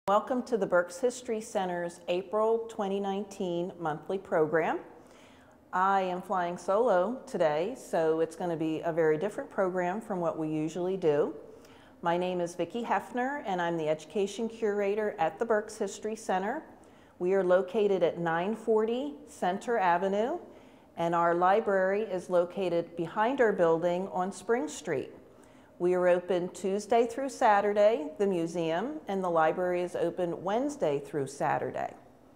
Welcome to the Berks History Center's April 2019 monthly program. I am flying solo today, so it's going to be a very different program from what we usually do. My name is Vicky Heffner, and I'm the Education Curator at the Berks History Center. We are located at 940 Center Avenue, and our library is located behind our building on Spring Street. We are open Tuesday through Saturday, the museum, and the library is open Wednesday through Saturday.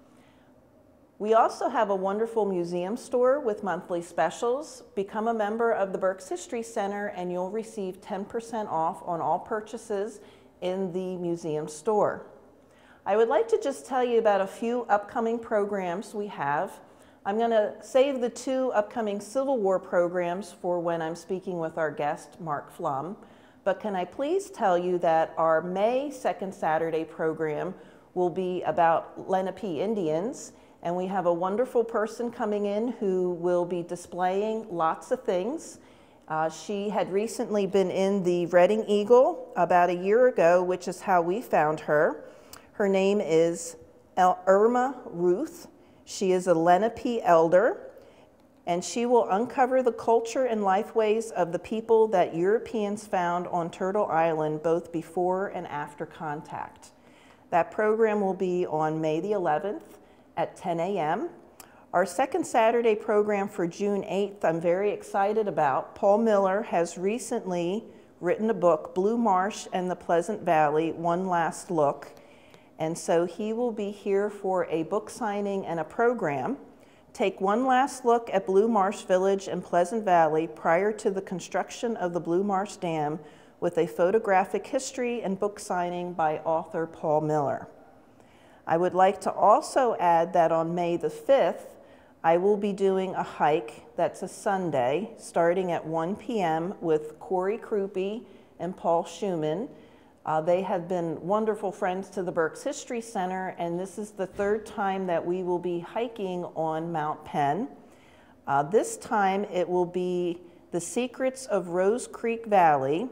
We also have a wonderful museum store with monthly specials. Become a member of the Berks History Center and you'll receive 10% off on all purchases in the museum store. I would like to just tell you about a few upcoming programs we have. I'm going to save the two upcoming Civil War programs for when I'm speaking with our guest, Mark Pflum. But can I please tell you that our May 2nd Saturday program will be about Lenape Indians, and we have a wonderful person coming in who will be displaying lots of things. She had recently been in the Reading Eagle about a year ago, which is how we found her. Her name is Irma Ruth. She is a Lenape elder, and she will uncover the culture and lifeways of the people that Europeans found on Turtle Island both before and after contact. That program will be on May the 11th at 10 a.m. Our second Saturday program for June 8th, I'm very excited about. Paul Miller has recently written a book, Blue Marsh and the Pleasant Valley, One Last Look. And so he will be here for a book signing and a program. Take one last look at Blue Marsh Village and Pleasant Valley prior to the construction of the Blue Marsh Dam with a photographic history and book signing by author Paul Miller. I would like to also add that on May the 5th, I will be doing a hike that's a Sunday starting at 1 p.m. with Corey Krupe and Paul Schumann. They have been wonderful friends to the Berks History Center, and this is the third time that we will be hiking on Mount Penn. This time it will be the Secrets of Rose Creek Valley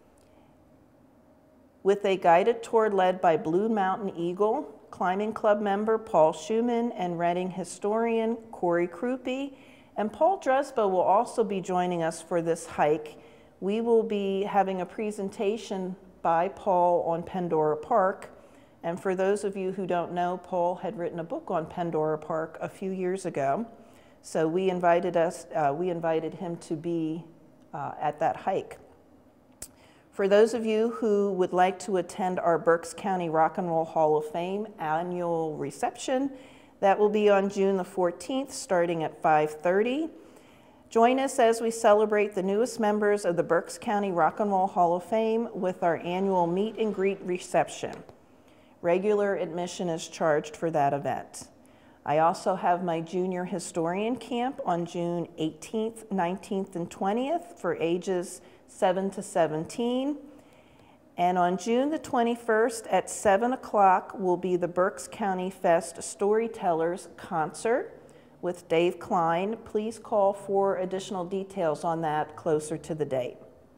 with a guided tour led by Blue Mountain Eagle, Climbing Club member Paul Schumann, and Reading historian Corey Krupe. And Paul Dresbo will also be joining us for this hike. We will be having a presentation by Paul on Pandora Park. And for those of you who don't know, Paul had written a book on Pandora Park a few years ago. So we invited him to be at that hike. For those of you who would like to attend our Berks County Rock and Roll Hall of Fame annual reception, that will be on June the 14th, starting at 5:30. Join us as we celebrate the newest members of the Berks County Rock and Roll Hall of Fame with our annual meet and greet reception. Regular admission is charged for that event. I also have my junior historian camp on June 18th, 19th, and 20th for ages 7 to 17. And on June the 21st at 7 o'clock will be the Berks County Fest Storytellers Concert with Dave Klein. Please call for additional details on that closer to the date.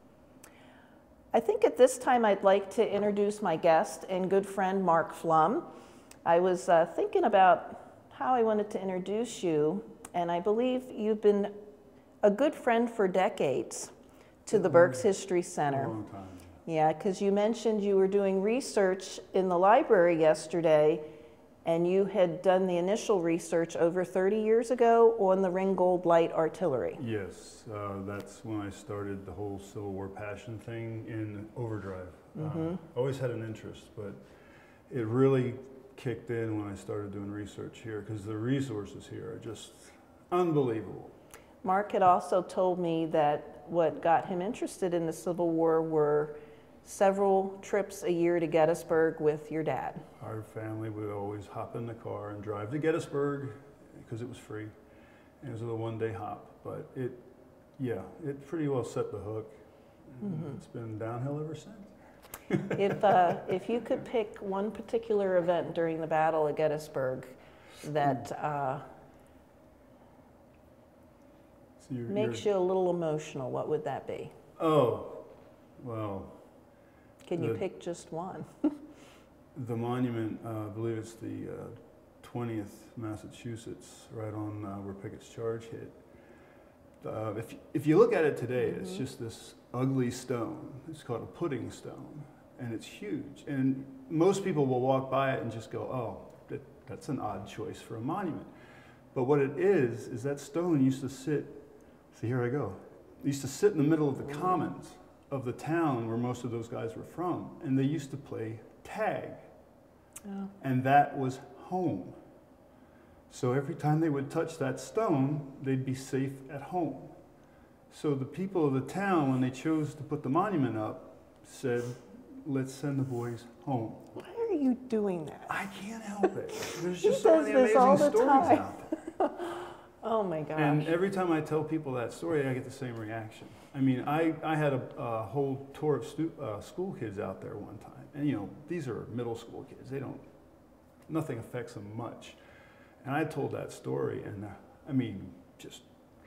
I think at this time I'd like to introduce my guest and good friend Mark Pflum. I was thinking about how I wanted to introduce you, and I believe you've been a good friend for decades to the Berks History Center. A long time. Yeah, because you mentioned you were doing research in the library yesterday, and you had done the initial research over 30 years ago on the Ringgold Light Artillery. Yes, that's when I started the whole Civil War passion thing in overdrive. Always had an interest, but it really kicked in when I started doing research here because the resources here are just unbelievable. Mark had also told me that what got him interested in the Civil War were several trips a year to Gettysburg with your dad. Our family would always hop in the car and drive to Gettysburg because it was free. It was a one-day hop, but it pretty well set the hook. It's been downhill ever since. If you could pick one particular event during the Battle of Gettysburg that makes you a little emotional, what would that be? Oh, well. Can you pick just one? the monument, I believe it's the 20th Massachusetts, right on where Pickett's Charge hit. If you look at it today, it's just this ugly stone. It's called a pudding stone, and it's huge. And most people will walk by it and just go, oh, that's an odd choice for a monument. But what it is that stone used to sit, see, here I go. It used to sit in the middle of the commons of the town where most of those guys were from, and they used to play tag. Oh. And that was home. So every time they would touch that stone, they'd be safe at home. So the people of the town, when they chose to put the monument up, said, let's send the boys home. Why are you doing that? I can't help it. There's just so many amazing stories out there. Oh my gosh. And every time I tell people that story, I get the same reaction. I mean, I had a whole tour of school kids out there one time. And you know, these are middle school kids. Nothing affects them much. And I told that story, and I mean, just,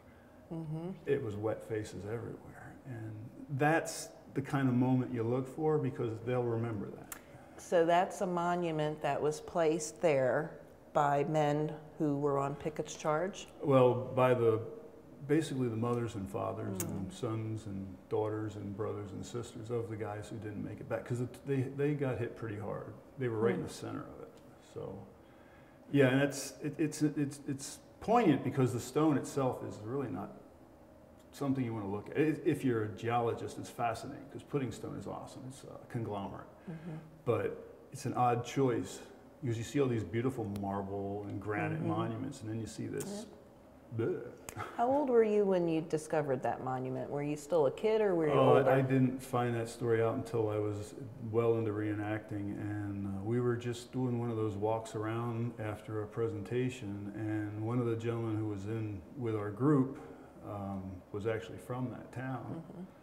it was wet faces everywhere. And that's the kind of moment you look for, because they'll remember that. So that's a monument that was placed there by men who were on Pickett's Charge? Well, by basically the mothers and fathers and sons and daughters and brothers and sisters of the guys who didn't make it back, because they got hit pretty hard. They were right in the center of it. So, yeah, and it's poignant because the stone itself is really not something you want to look at. If you're a geologist, it's fascinating because pudding stone is awesome. It's a conglomerate, but it's an odd choice because you see all these beautiful marble and granite monuments, and then you see this. How old were you when you discovered that monument? Were you still a kid, or were you older? I didn't find that story out until I was well into reenacting, and we were just doing one of those walks around after a presentation, and one of the gentlemen who was in with our group was actually from that town,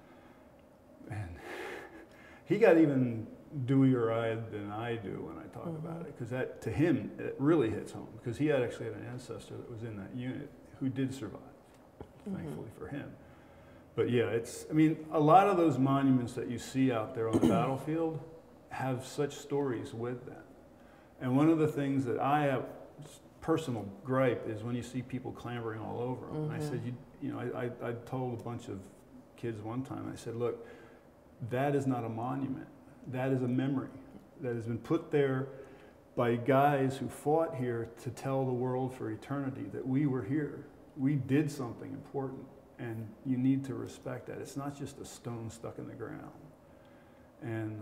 and he got even dewier-eyed than I do when I talk about it, because that, to him, it really hits home, because he actually had an ancestor that was in that unit who did survive, thankfully for him. But yeah, I mean, a lot of those monuments that you see out there on the battlefield have such stories with them. And one of the things that I have personal gripe is when you see people clambering all over them. And I said, you know, I told a bunch of kids one time, I said, look, that is not a monument. That is a memory that has been put there by guys who fought here to tell the world for eternity that we were here. We did something important, and you need to respect that. It's not just a stone stuck in the ground. And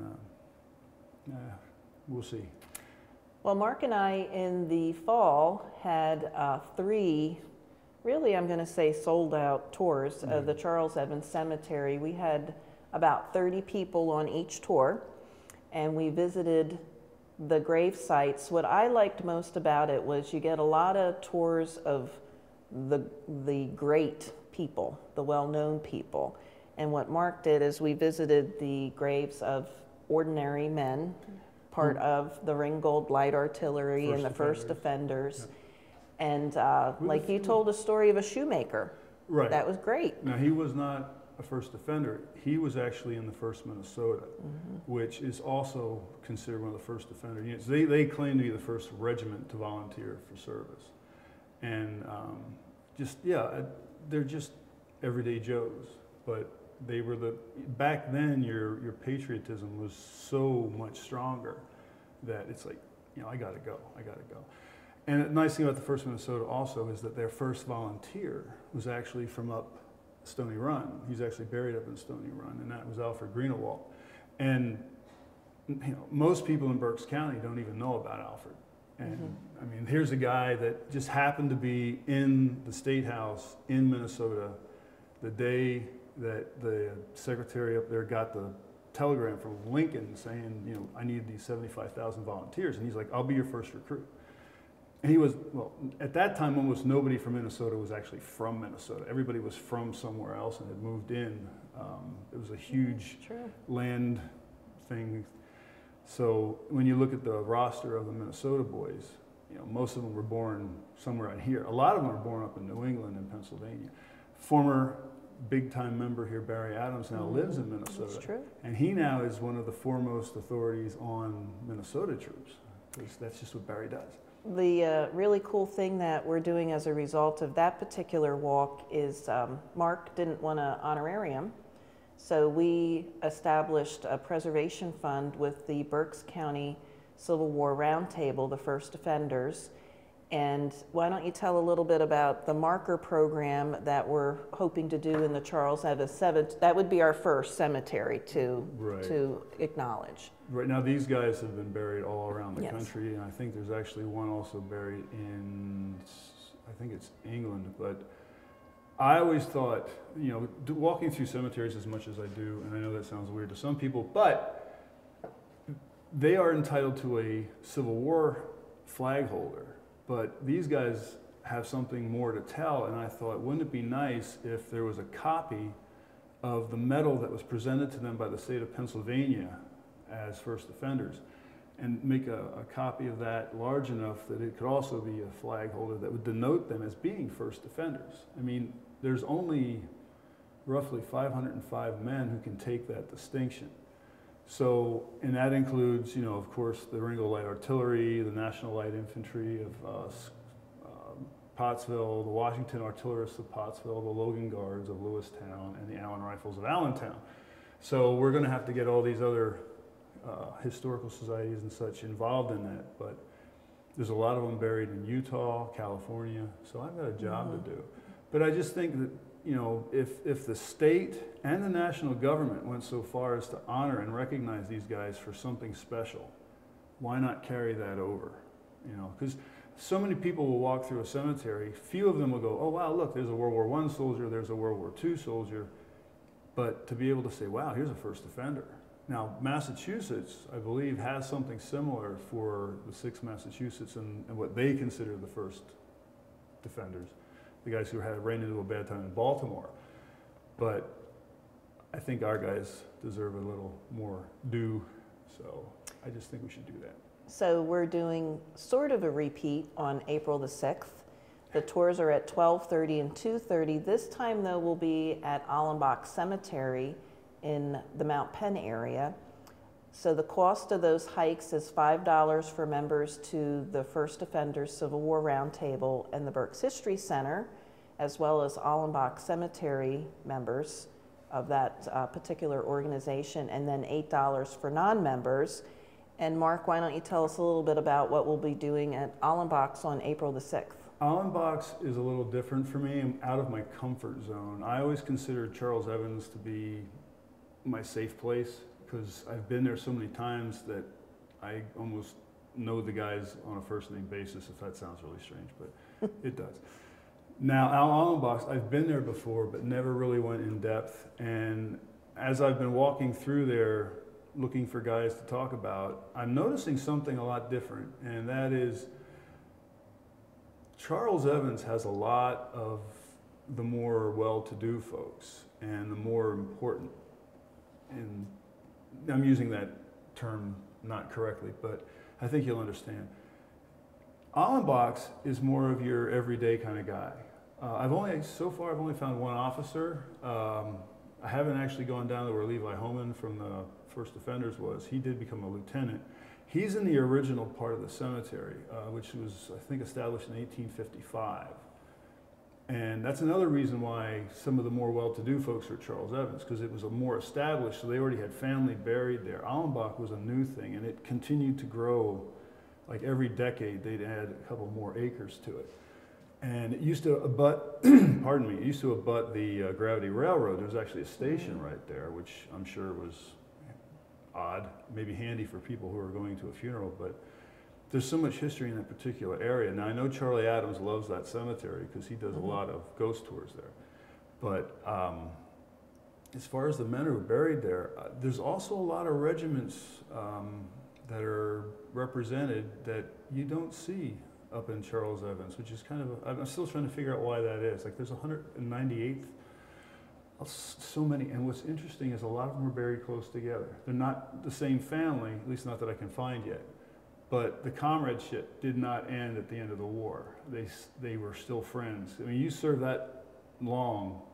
we'll see. Well, Mark and I in the fall had 3, really I'm going to say sold out tours of the Charles Evans Cemetery. We had about 30 people on each tour, and we visited the grave sites. What I liked most about it was you get a lot of tours of the great people, the well-known people. And what Mark did is we visited the graves of ordinary men, part of the Ringgold Light Artillery and the First Defenders. Yeah. And like you told a story of a shoemaker. Right. That was great. Now, he was not a first defender. He was actually in the 1st Minnesota, which is also considered one of the first defender units. They claim to be the first regiment to volunteer for service. And they're just everyday Joes. But they were back then your patriotism was so much stronger that it's like, you know, I gotta go. And the nice thing about the 1st Minnesota also is that their first volunteer was actually from up Stony Run. He's actually buried up in Stony Run, and that was Alfred Greenewalt. And you know, most people in Berks County don't even know about Alfred. And I mean, here's a guy that just happened to be in the State House in Minnesota the day that the secretary up there got the telegram from Lincoln saying, you know, I need these 75,000 volunteers. And he's like, I'll be your first recruit. And he was, well, at that time, almost nobody from Minnesota was actually from Minnesota. Everybody was from somewhere else and had moved in. It was a huge land thing. So when you look at the roster of the Minnesota boys, you know, most of them were born somewhere out here. A lot of them were born up in New England and Pennsylvania. Former big-time member here, Barry Adams, now lives in Minnesota. That's true. And he now is one of the foremost authorities on Minnesota troops, because that's just what Barry does. The really cool thing that we're doing as a result of that particular walk is Mark didn't want an honorarium, so we established a preservation fund with the Berks County Civil War Roundtable, the first offenders. And why don't you tell a little bit about the marker program that we're hoping to do in the Charles Evans Cemetery? That would be our first cemetery to acknowledge. Right now, these guys have been buried all around the Yes. country, and I think there's actually one also buried in, I think it's England. But I always thought, you know, walking through cemeteries as much as I do, and I know that sounds weird to some people, but they are entitled to a Civil War flag holder. But these guys have something more to tell, and I thought, wouldn't it be nice if there was a copy of the medal that was presented to them by the state of Pennsylvania as first offenders, and make a copy of that large enough that it could also be a flag holder that would denote them as being first offenders. I mean, there's only roughly 505 men who can take that distinction. So, and that includes, you know, of course, the Ringgold Light Artillery, the National Light Infantry of Pottsville, the Washington Artillerists of Pottsville, the Logan Guards of Lewistown, and the Allen Rifles of Allentown. So we're going to have to get all these other historical societies and such involved in that, but there's a lot of them buried in Utah, California, so I've got a job to do. But I just think that, you know, if the state and the national government went so far as to honor and recognize these guys for something special, why not carry that over? You know, because so many people will walk through a cemetery, few of them will go, oh wow, look, there's a World War I soldier, there's a World War II soldier, but to be able to say, wow, here's a first offender. Now, Massachusetts, I believe, has something similar for the 6 Massachusetts and what they consider the first defenders, the guys who had ran into a bad time in Baltimore. But I think our guys deserve a little more due, so I just think we should do that. So we're doing sort of a repeat on April the 6th. The tours are at 12:30 and 2:30. This time, though, we'll be at Aulenbach Cemetery in the Mount Penn area. So the cost of those hikes is $5 for members to the First Offenders Civil War Roundtable and the Berks History Center, as well as Aulenbach Cemetery members of that particular organization, and then $8 for non-members. And Mark, why don't you tell us a little bit about what we'll be doing at Aulenbach's on April the 6th? Aulenbach's is a little different for me. I'm out of my comfort zone. I always considered Charles Evans to be my safe place, because I've been there so many times that I almost know the guys on a first name basis, if that sounds really strange, but it does. Now, Aulenbach's, I've been there before, but never really went in depth. And as I've been walking through there, looking for guys to talk about, I'm noticing something a lot different, and that is Charles Evans has a lot of the more well-to-do folks and the more important. And I'm using that term not correctly, but I think you'll understand. Aulenbach's is more of your everyday kind of guy. So far I've only found one officer. I haven't actually gone down to where Levi Homan from the First Offenders was. He did become a lieutenant. He's in the original part of the cemetery, which was, I think, established in 1855. And that's another reason why some of the more well-to-do folks are Charles Evans, because it was a more established, so they already had family buried there. Aulenbach was a new thing, and it continued to grow. Like every decade, they'd add a couple more acres to it. And it used to abut, pardon me, it used to abut the Gravity Railroad. There was actually a station right there, which I'm sure was odd, maybe handy for people who are going to a funeral, but there's so much history in that particular area. Now, I know Charlie Adams loves that cemetery because he does a lot of ghost tours there. But as far as the men who are buried there, there's also a lot of regiments that are represented that you don't see up in Charles Evans, which is kind of, I'm still trying to figure out why that is. Like there's 198th, so many, and what's interesting is a lot of them are buried close together. They're not the same family, at least not that I can find yet. But the comradeship did not end at the end of the war. They were still friends. I mean, you serve that long,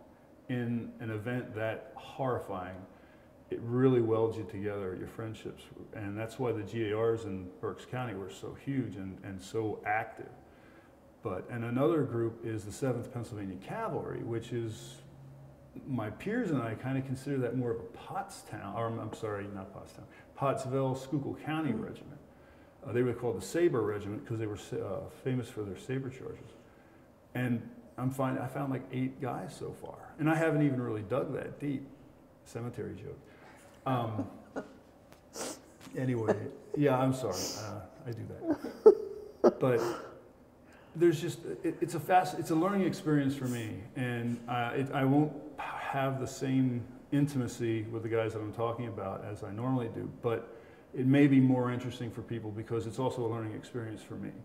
in an event that horrifying, it really welds you together, your friendships. And that's why the GARs in Berks County were so huge and so active. And another group is the 7th Pennsylvania Cavalry, which is, my peers and I kind of consider that more of a Pottstown, or I'm sorry, not Pottstown, Pottsville, Schuylkill County regiment. They were called the Sabre Regiment because they were famous for their saber charges. And I found like 8 guys so far. And I haven't even really dug that deep. Cemetery joke. Anyway, yeah, I'm sorry. I do that. But there's just, it's a learning experience for me. And I won't have the same intimacy with the guys that I'm talking about as I normally do. But it may be more interesting for people because it's also a learning experience for me.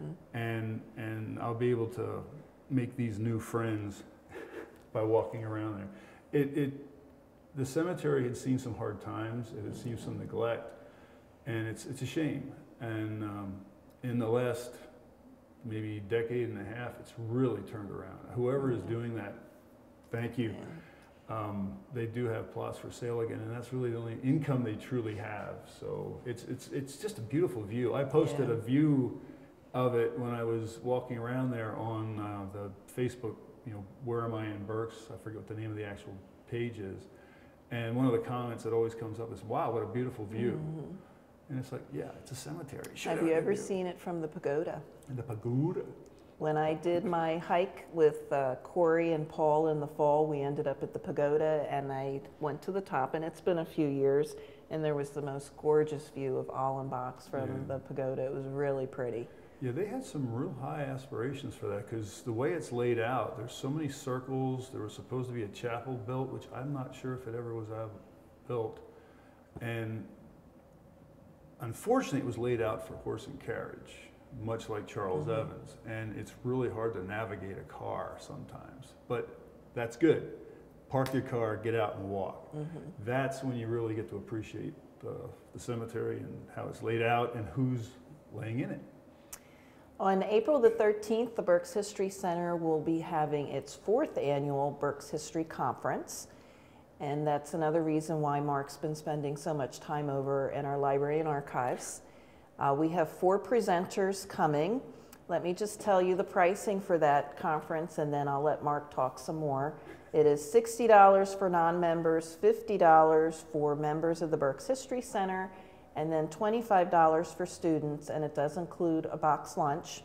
And I'll be able to make these new friends by walking around there. The cemetery had seen some hard times, it had seen some neglect, and it's a shame. And in the last maybe decade and a half, it's really turned around. Whoever is doing that, thank you. They do have plots for sale again, and that's really the only income they truly have. So it's just a beautiful view. I posted a view of it when I was walking around there on the Facebook, where am I in Berks? I forget what the name of the actual page is. And one of the comments that always comes up is, wow, what a beautiful view. And it's like, yeah, it's a cemetery. Have you ever seen it from the pagoda? The pagoda? When I did my hike with Corey and Paul in the fall, we ended up at the pagoda, and I went to the top, and it's been a few years, and there was the most gorgeous view of Aulenbach from the pagoda. It was really pretty. Yeah, they had some real high aspirations for that because the way it's laid out, there's so many circles. There was supposed to be a chapel built, which I'm not sure if it ever was built. And unfortunately, it was laid out for horse and carriage, much like Charles Evans. And it's really hard to navigate a car sometimes, but that's good. Park your car, get out and walk. That's when you really get to appreciate the cemetery and how it's laid out and who's laying in it. On April the 13th, the Berks History Center will be having its 4th annual Berks History Conference. And that's another reason why Mark's been spending so much time over in our library and archives. We have 4 presenters coming. Let me just tell you the pricing for that conference, and then I'll let Mark talk some more. It is $60 for non-members, $50 for members of the Berks History Center, and then $25 for students, and it does include a box lunch.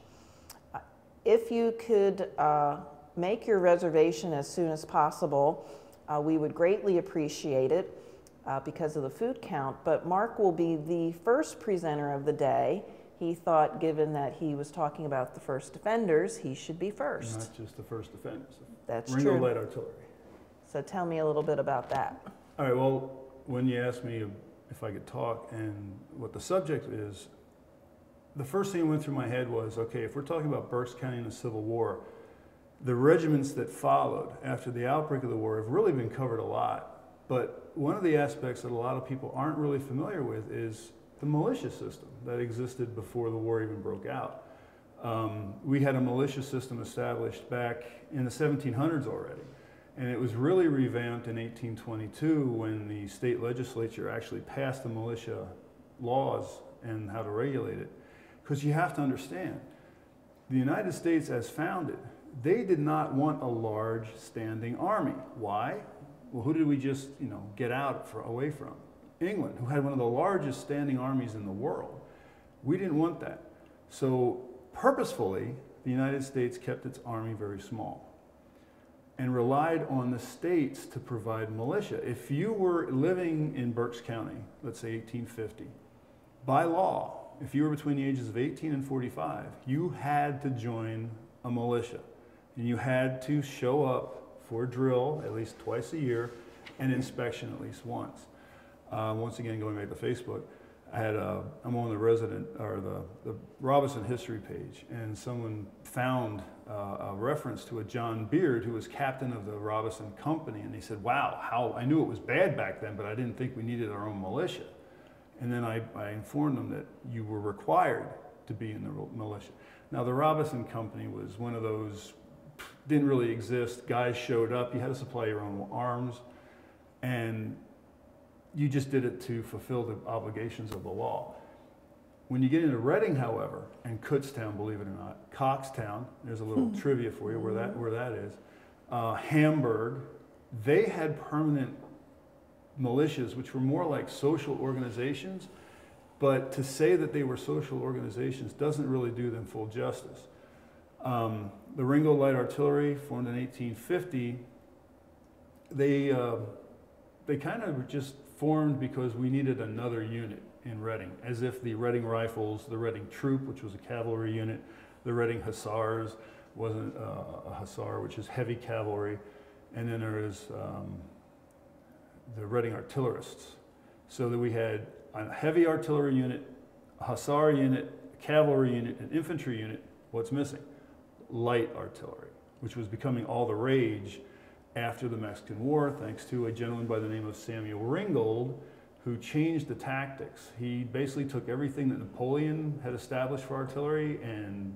If you could make your reservation as soon as possible, we would greatly appreciate it because of the food count. But Mark will be the first presenter of the day. He thought, given that he was talking about the first offenders, he should be first. Not just the first offenders. That's Ringo true. Light Artillery. So tell me a little bit about that. All right, well, when you asked me if I could talk and what the subject is, the first thing that went through my head was, okay, if we're talking about Berks County and the Civil War, the regiments that followed after the outbreak of the war have really been covered a lot. But one of the aspects that a lot of people aren't really familiar with is the militia system that existed before the war even broke out. We had a militia system established back in the 1700s already. And it was really revamped in 1822 when the state legislature actually passed the militia laws and how to regulate it. Because you have to understand, the United States as founded, they did not want a large standing army. Why? Well, who did we just, get away from? England, who had one of the largest standing armies in the world. We didn't want that. So purposefully, the United States kept its army very small and relied on the states to provide militia. If you were living in Berks County, let's say 1850, by law, if you were between the ages of 18 and 45, you had to join a militia. And you had to show up for drill at least twice a year and inspection at least once. Once again, going back to Facebook, I'm on the Robinson history page, and someone found a reference to a John Beard who was captain of the Robinson Company, and they said, wow, I knew it was bad back then, but I didn't think we needed our own militia. And then I informed them that you were required to be in the militia. Now, the Robinson Company was one of those didn't really exist. Guys showed up, you had to supply your own arms, and you just did it to fulfill the obligations of the law. When you get into Reading, however, and Kutztown, believe it or not, Coxtown, there's a little trivia for you where that is, Hamburg, they had permanent militias, which were more like social organizations, but to say that they were social organizations doesn't really do them full justice. The Ringgold Light Artillery, formed in 1850, they kind of just formed because we needed another unit in Reading, as if the Reading Rifles, the Reading Troop, which was a cavalry unit, the Reading Hussars wasn't a hussar, which is heavy cavalry, and then there is the Reading Artillerists. So that we had a heavy artillery unit, a hussar unit, a cavalry unit, an infantry unit. What's missing? Light artillery, which was becoming all the rage after the Mexican War, thanks to a gentleman by the name of Samuel Ringgold, who changed the tactics. He basically took everything that Napoleon had established for artillery and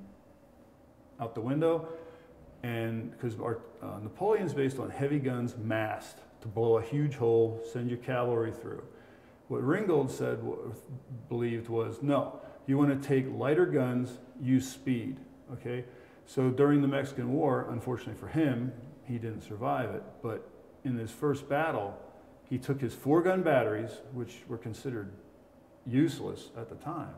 out the window, and because Napoleon's based on heavy guns massed to blow a huge hole, send your cavalry through. What Ringgold believed was, no, you want to take lighter guns, use speed, okay? So during the Mexican War, unfortunately for him, he didn't survive it, but in his first battle, he took his 4-gun batteries, which were considered useless at the time,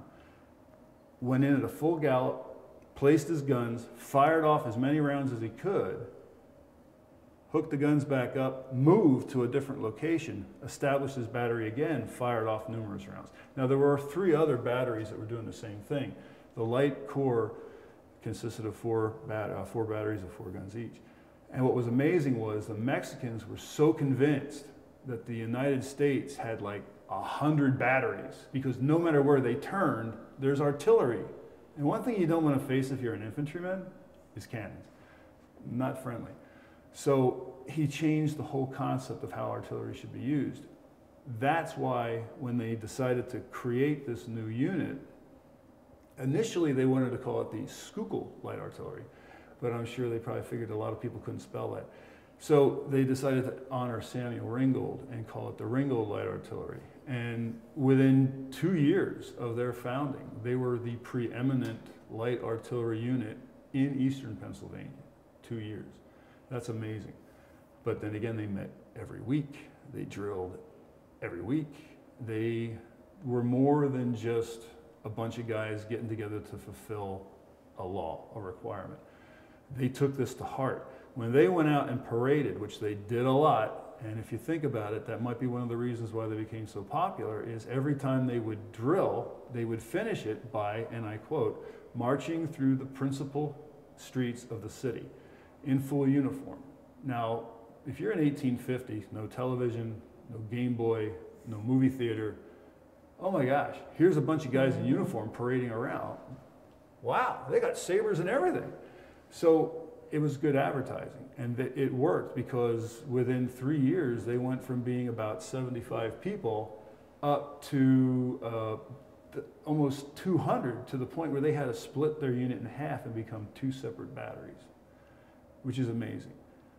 went in at a full gallop, placed his guns, fired off as many rounds as he could, hooked the guns back up, moved to a different location, established his battery again, fired off numerous rounds. Now there were 3 other batteries that were doing the same thing. The light corps consisted of 4 batteries of 4 guns each. And what was amazing was the Mexicans were so convinced that the United States had like 100 batteries, because no matter where they turned, there's artillery. And one thing you don't want to face if you're an infantryman is cannons. Not friendly. So he changed the whole concept of how artillery should be used. That's why when they decided to create this new unit, initially they wanted to call it the Schuylkill Light Artillery, but I'm sure they probably figured a lot of people couldn't spell that. So they decided to honor Samuel Ringgold and call it the Ringgold Light Artillery. And within 2 years of their founding, they were the preeminent light artillery unit in eastern Pennsylvania. 2 years. That's amazing. But then again, they met every week. They drilled every week. They were more than just a bunch of guys getting together to fulfill a law, a requirement. They took this to heart. When they went out and paraded, which they did a lot, and if you think about it, that might be one of the reasons why they became so popular, is every time they would drill, they would finish it by, and I quote, marching through the principal streets of the city in full uniform. Now, if you're in 1850, no television, no Game Boy, no movie theater, oh my gosh, here's a bunch of guys in uniform parading around. Wow, they got sabers and everything. So it was good advertising, and it worked, because within 3 years they went from being about 75 people up to almost 200, to the point where they had to split their unit in half and become 2 separate batteries, which is amazing.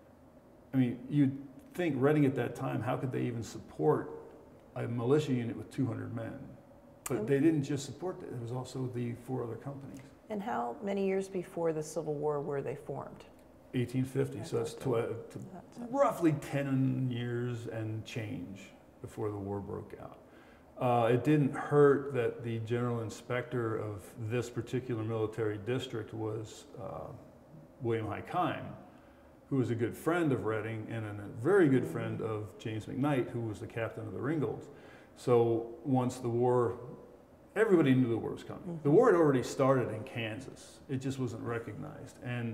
I mean, you'd think Reading at that time, how could they even support a militia unit with 200 men? But they didn't just support that, it was also the 4 other companies. And how many years before the Civil War were they formed? 1850, so that's roughly 10 years and change before the war broke out. It didn't hurt that the general inspector of this particular military district was William Heikheim, who was a good friend of Reading and a very good friend of James McKnight, who was the captain of the Ringgolds. So once the war, everybody knew the war was coming. The war had already started in Kansas. It just wasn't recognized. And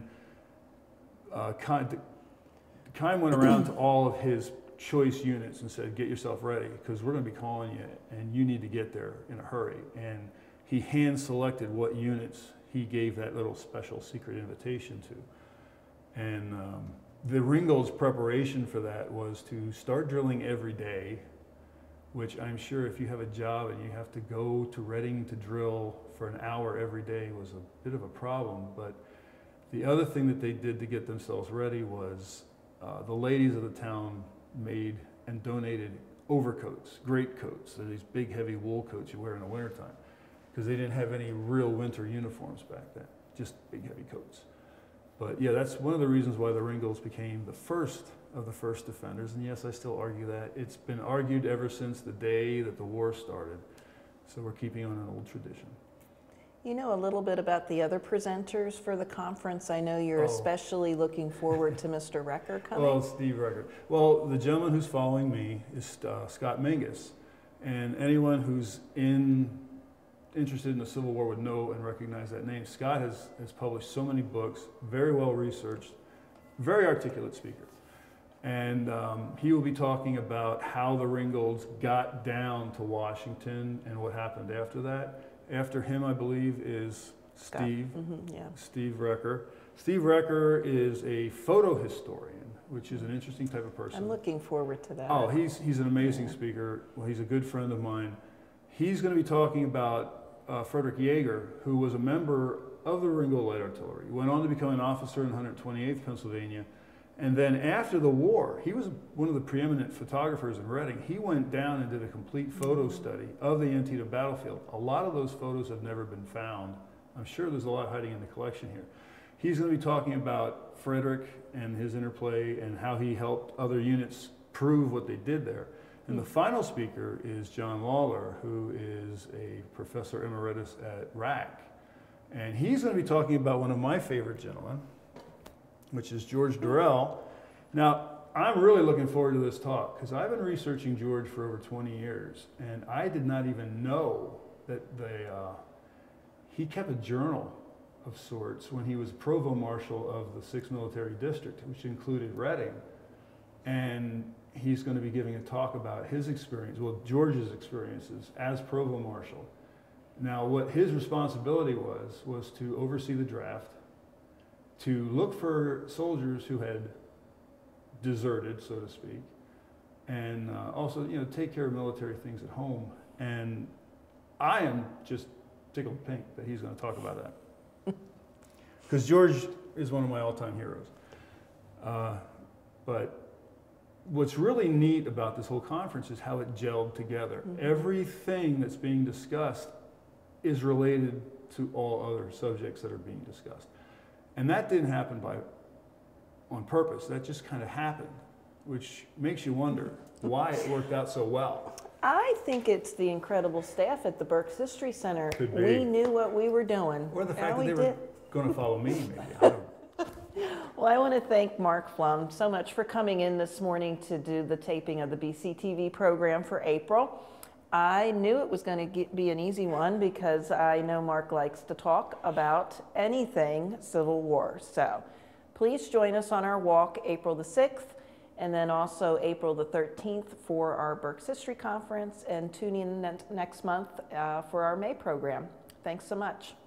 Heikheim went around to all of his choice units and said, get yourself ready, because we're going to be calling you, and you need to get there in a hurry. And he hand-selected what units he gave that little special secret invitation to. And the Ringgold's preparation for that was to start drilling every day, which I'm sure if you have a job and you have to go to Reading to drill for an hour every day was a bit of a problem. But The other thing that they did to get themselves ready was the ladies of the town made and donated overcoats, great coats. They're these big heavy wool coats you wear in the wintertime, because they didn't have any real winter uniforms back then, just big heavy coats. But yeah, that's one of the reasons why the Ringolds became the first of the first defenders. And yes, I still argue that. It's been argued ever since the day that the war started. So we're keeping on an old tradition. You know a little bit about the other presenters for the conference. I know you're especially looking forward to Mr. Recker coming. Well, Steve Recker. Well, the gentleman who's following me is Scott Mingus. And anyone who's interested in the Civil War would know and recognize that name. Scott has published so many books, very well researched, very articulate speaker. And he will be talking about how the Ringolds got down to Washington and what happened after that. After him, I believe, is Steve, Steve Recker. Steve Recker is a photo historian, which is an interesting type of person. I'm looking forward to that. Oh, he's an amazing speaker. Well, he's a good friend of mine. He's going to be talking about Frederick Yeager, who was a member of the Ringgold Light Artillery. He went on to become an officer in 128th Pennsylvania. And then after the war, he was one of the preeminent photographers in Reading. He went down and did a complete photo study of the Antietam battlefield. A lot of those photos have never been found. I'm sure there's a lot hiding in the collection here. He's going to be talking about Frederick and his interplay and how he helped other units prove what they did there. And the final speaker is John Lawler, who is a professor emeritus at RAC. And he's going to be talking about one of my favorite gentlemen, which is George Durrell. Now, I'm really looking forward to this talk because I've been researching George for over 20 years, and I did not even know that he kept a journal of sorts when he was provost marshal of the 6th Military District, which included Reading. And he's going to be giving a talk about his experience, well, George's experiences as provost marshal. Now, what his responsibility was to oversee the draft, to look for soldiers who had deserted, so to speak, and also, take care of military things at home. And I am just tickled pink that he's going to talk about that. Because George is one of my all-time heroes. But what's really neat about this whole conference is how it gelled together. Everything that's being discussed is related to all other subjects that are being discussed. And that didn't happen on purpose. That just kind of happened, which makes you wonder why it worked out so well. I think it's the incredible staff at the Berks History Center. Could be. We knew what we were doing. Or the fact that they were going to follow me, maybe. I don't know. Well, I want to thank Mark Pflum so much for coming in this morning to do the taping of the BCTV program for April. I knew it was going to be an easy one because I know Mark likes to talk about anything Civil War. So please join us on our walk April the 6th and then also April the 13th for our Berks History Conference, and tune in next month for our May program. Thanks so much.